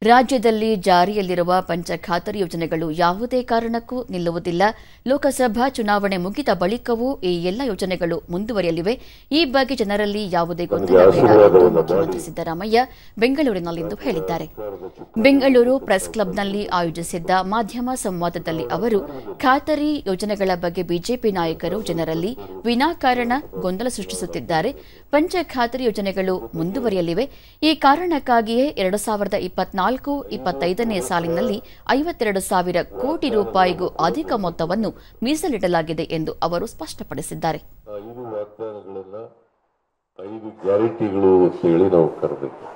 ರಾಜ್ಯದಲ್ಲಿ ಜಾರಿಯಲ್ಲಿರುವ ಪಂಚ ಖಾತರಿ ಯೋಜನೆಗಳು ಯಾವುದೇ ಕಾರಣಕ್ಕೂ ನಿಲ್ಲುವುದಿಲ್ಲ. ಲೋಕಸಭಾ ಚುನಾವಣೆ ಮುಗಿದ ಬಳಿಕವೂ ಈ ಎಲ್ಲ ಯೋಜನೆಗಳು ಮುಂದುವರಿಯಲಿವೆ. ಈ ಬಗ್ಗೆ ಜನರಲ್ಲಿ ಯಾವುದೇ ಗೊಂದಲ ಬೇಡ ಎಂದು ಮುಖ್ಯಮಂತ್ರಿ ಸಿದ್ದರಾಮಯ್ಯ ಬೆಂಗಳೂರಿನಲ್ಲಿಂದು ಹೇಳಿದ್ದಾರೆ. ಬೆಂಗಳೂರು ಪ್ರೆಸ್ ಕ್ಲಬ್ನಲ್ಲಿ ಆಯೋಜಿಸಿದ್ದ ಮಾಧ್ಯಮ ಸಂವಾದದಲ್ಲಿ ಅವರು ಖಾತರಿ ಯೋಜನೆಗಳ ಬಗ್ಗೆ ಬಿಜೆಪಿ ನಾಯಕರು ಜನರಲ್ಲಿ ವಿನಾಕಾರಣ ಗೊಂದಲ ಸೃಷ್ಟಿಸುತ್ತಿದ್ದಾರೆ. ಪಂಚ ಖಾತರಿ ಯೋಜನೆಗಳು ಮುಂದುವರಿಯಲಿವೆ. ಈ ಕಾರಣಕ್ಕಾಗಿಯೇ 2024-25ನೇ ಸಾಲಿನಲ್ಲಿ 52,000 ಕೋಟಿ ರೂಪಾಯಿಗೂ ಅಧಿಕ ಮೊತ್ತವನ್ನು ಮೀಸಲಿಡಲಾಗಿದೆ ಎಂದು ಅವರು ಸ್ಪಷ್ಟಪಡಿಸಿದ್ದಾರೆ. 5 ವಾಗ್ದಾನಗಳನ್ನ 5 ಗ್ಯಾರಂಟಿಗಳು ಅಂತ ಹೇಳಿ ನಾವು ಕರೆದಿದ್ದೇವೆ.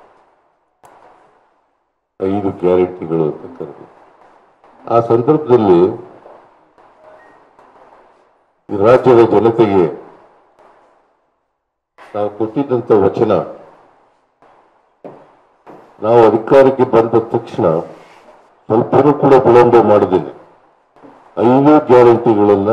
5 ಗ್ಯಾರಂಟಿಗಳು ಅಂತ ಕರೆದಿದ್ದೇವೆ. ಆ ಸಂದರ್ಭದಲ್ಲಿ ರಾಜ್ಯದ ಜನತೆಗೆ ನಾವು ಕೊಟ್ಟಿದ್ದಂತ ವಚನ, ನಾವು ಅಧಿಕಾರಕ್ಕೆ ಬಂದ ತಕ್ಷಣ ಸ್ವಲ್ಪನೂ ಕೂಡ ವಿಳಂಬ ಮಾಡದೇನೆ 5 ಗ್ಯಾರಂಟಿಗಳನ್ನ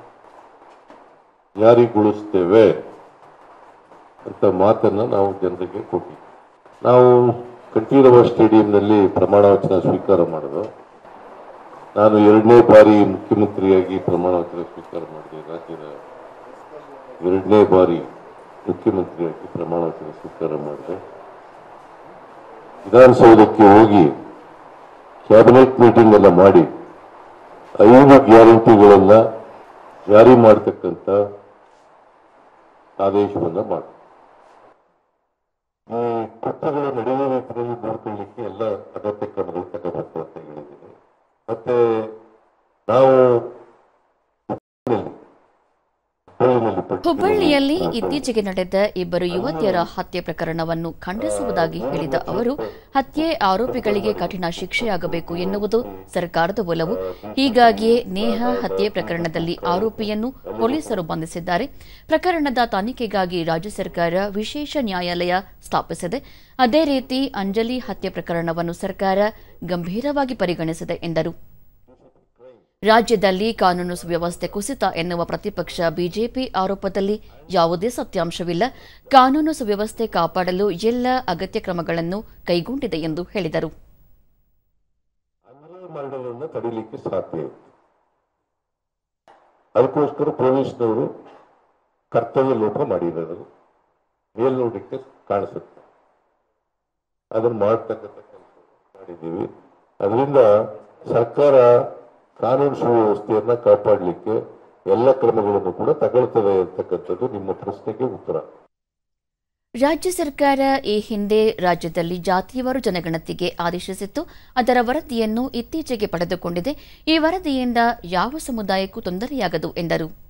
ಜಾರಿಗೊಳಿಸ್ತೇವೆ ಅಂತ ಮಾತನ್ನ ನಾವು ಜನರಿಗೆ ಕೊಟ್ಟಿದ್ವಿ. ನಾವು ಕಂಠೀರವ ಸ್ಟೇಡಿಯಂನಲ್ಲಿ ಪ್ರಮಾಣ ವಚನ ಸ್ವೀಕಾರ ಮಾಡಿದ. ನಾನು 2ನೇ ಬಾರಿ ಮುಖ್ಯಮಂತ್ರಿಯಾಗಿ ಪ್ರಮಾಣ ವಚನ ಸ್ವೀಕಾರ ಮಾಡಿದೆ. ರಾಜ್ಯದ 2ನೇ ಬಾರಿ ಮುಖ್ಯಮಂತ್ರಿಯಾಗಿ ಪ್ರಮಾಣ ವಚನ ಸ್ವೀಕಾರ ಮಾಡಿದೆ. ವಿಧಾನಸೌಧಕ್ಕೆ ಹೋಗಿ ಕ್ಯಾಬಿನೆಟ್ ಮೀಟಿಂಗ್ ಎಲ್ಲ ಮಾಡಿ 5 ಗ್ಯಾರಂಟಿಗಳನ್ನ ಜಾರಿ ಮಾಡತಕ್ಕಂತ ಆದೇಶವನ್ನ ಮಾಡಿ ಈ ಕೃತ್ಯಗಳ ನಡೆಯುವ ರೀತಿಯಲ್ಲಿ ನೋಡ್ಕೊಳ್ಳಿಕ್ಕೆ ಎಲ್ಲ ಅಗತ್ಯ ಕ್ರಮಗಳು ತಗೋಬೇಕು ಅಂತ ಹೇಳಿದ್ದೀನಿ. ಮತ್ತೆ ನಾವು ಹುಬ್ಬಳ್ಳಿಯಲ್ಲಿ ಇತ್ತೀಚೆಗೆ ನಡೆದ 2 ಯುವತಿಯರ ಹತ್ಯೆ ಪ್ರಕರಣವನ್ನು ಖಂಡಿಸುವುದಾಗಿ ಹೇಳಿದ ಅವರು, ಹತ್ಯೆ ಆರೋಪಿಗಳಿಗೆ ಕಠಿಣ ಶಿಕ್ಷೆಯಾಗಬೇಕು ಎನ್ನುವುದು ಸರ್ಕಾರದ ಒಲವು. ಹೀಗಾಗಿಯೇ ನೇಹಾ ಹತ್ಯೆ ಪ್ರಕರಣದಲ್ಲಿ ಆರೋಪಿಯನ್ನು ಪೊಲೀಸರು ಬಂಧಿಸಿದ್ದಾರೆ. ಪ್ರಕರಣದ ತನಿಖೆಗಾಗಿ ರಾಜ್ಯ ಸರ್ಕಾರ ವಿಶೇಷ ನ್ಯಾಯಾಲಯ ಸ್ಥಾಪಿಸಿದೆ. ಅದೇ ರೀತಿ ಅಂಜಲಿ ಹತ್ಯೆ ಪ್ರಕರಣವನ್ನು ಸರ್ಕಾರ ಗಂಭೀರವಾಗಿ ಪರಿಗಣಿಸಿದೆ ಎಂದರು. ರಾಜ್ಯದಲ್ಲಿ ಕಾನೂನು ಸುವ್ಯವಸ್ಥೆ ಕುಸಿತ ಎನ್ನುವ ಪ್ರತಿಪಕ್ಷ ಬಿಜೆಪಿ ಆರೋಪದಲ್ಲಿ ಯಾವುದೇ ಸತ್ಯಾಂಶವಿಲ್ಲ. ಕಾನೂನು ಸುವ್ಯವಸ್ಥೆ ಕಾಪಾಡಲು ಎಲ್ಲ ಅಗತ್ಯ ಕ್ರಮಗಳನ್ನು ಕೈಗೊಂಡಿದೆ ಎಂದು ಹೇಳಿದರು. ತಡೆಯಲಿಕ್ಕೆ ಸಾಧ್ಯ ಇದೆ. ಅದಕ್ಕೋಸ್ಕರ ಪೊಲೀಸ್ನವರು ಕರ್ತವ್ಯ ಲೋಪ ಮಾಡಿರೋದು ಮೇಲ್ನೋಟಕ್ಕೆ ಕಾಣಿಸುತ್ತೆ. ಅದನ್ನು ಮಾಡತಕ್ಕಂಥ ಕೆಲಸ ಮಾಡಿದ್ದೀವಿ. ಅದರಿಂದ ಸರ್ಕಾರ ಕಾನೂನು ಸುವ್ಯವಸ್ಥೆಯನ್ನ ಕಾಪಾಡಲಿಕ್ಕೆ ಎಲ್ಲ ಕ್ರಮಗಳನ್ನು ಕೂಡ ತಗೊಳ್ತದೆ ಅಂತಕ್ಕಂಥದ್ದು ನಿಮ್ಮ ಪ್ರಶ್ನೆಗೆ ಉತ್ತರ. ರಾಜ್ಯ ಸರ್ಕಾರ ಈ ಹಿಂದೆ ರಾಜ್ಯದಲ್ಲಿ ಜಾತಿವಾರು ಜನಗಣತಿಗೆ ಆದೇಶಿಸಿತ್ತು. ಅದರ ವರದಿಯನ್ನು ಇತ್ತೀಚೆಗೆ ಪಡೆದುಕೊಂಡಿದೆ. ಈ ವರದಿಯಿಂದ ಯಾವ ಸಮುದಾಯಕ್ಕೂ ತೊಂದರೆಯಾಗದು ಎಂದರು.